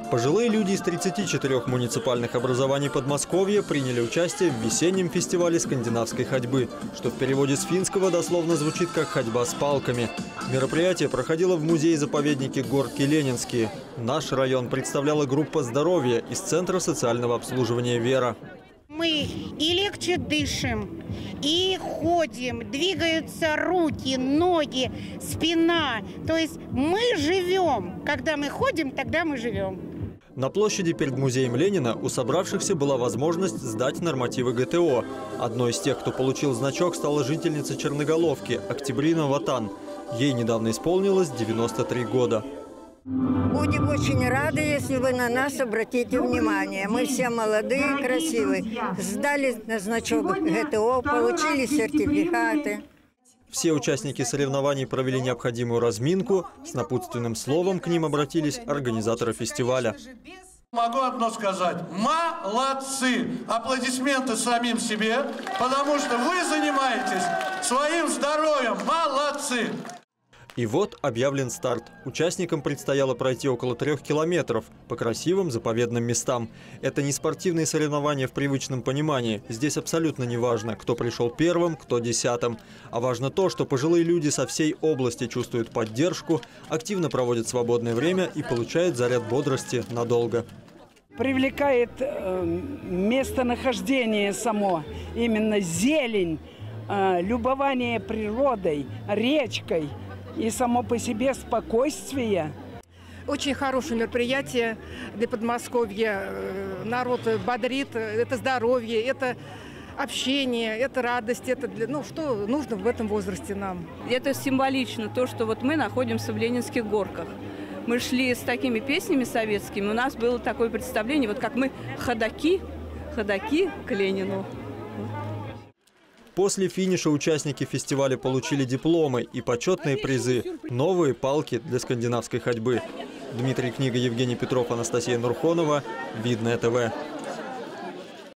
Пожилые люди из 34 муниципальных образований Подмосковья приняли участие в весеннем фестивале скандинавской ходьбы, что в переводе с финского дословно звучит как «ходьба с палками». Мероприятие проходило в музее-заповеднике Горки Ленинские. Наш район представляла группа здоровья из Центра социального обслуживания «Вера». Мы и легче дышим, и ходим, двигаются руки, ноги, спина. То есть мы живем. Когда мы ходим, тогда мы живем. На площади перед музеем Ленина у собравшихся была возможность сдать нормативы ГТО. Одной из тех, кто получил значок, стала жительница Черноголовки Октябрина Ватан. Ей недавно исполнилось 93 года. Будем очень рады, если вы на нас обратите внимание. Мы все молодые, красивые. Сдали на значок ГТО, получили сертификаты. Все участники соревнований провели необходимую разминку. С напутственным словом к ним обратились организаторы фестиваля. Могу одно сказать. Молодцы! Аплодисменты самим себе, потому что вы занимаетесь своим здоровьем. Молодцы! И вот объявлен старт. Участникам предстояло пройти около 3 километров по красивым заповедным местам. Это не спортивные соревнования в привычном понимании. Здесь абсолютно не важно, кто пришел первым, кто 10-м. А важно то, что пожилые люди со всей области чувствуют поддержку, активно проводят свободное время и получают заряд бодрости надолго. Привлекает местонахождение само, именно зелень, любование природой, речкой. И само по себе спокойствие. Очень хорошее мероприятие для Подмосковья. Народ бодрит, это здоровье, это общение, это радость, это что нужно в этом возрасте нам. Это символично, то, что вот мы находимся в Ленинских горках. Мы шли с такими песнями советскими, у нас было такое представление, вот как мы ходаки к Ленину. После финиша участники фестиваля получили дипломы и почетные призы – новые палки для скандинавской ходьбы. Дмитрий Книга, Евгений Петров, Анастасия Нурхонова. Видное ТВ.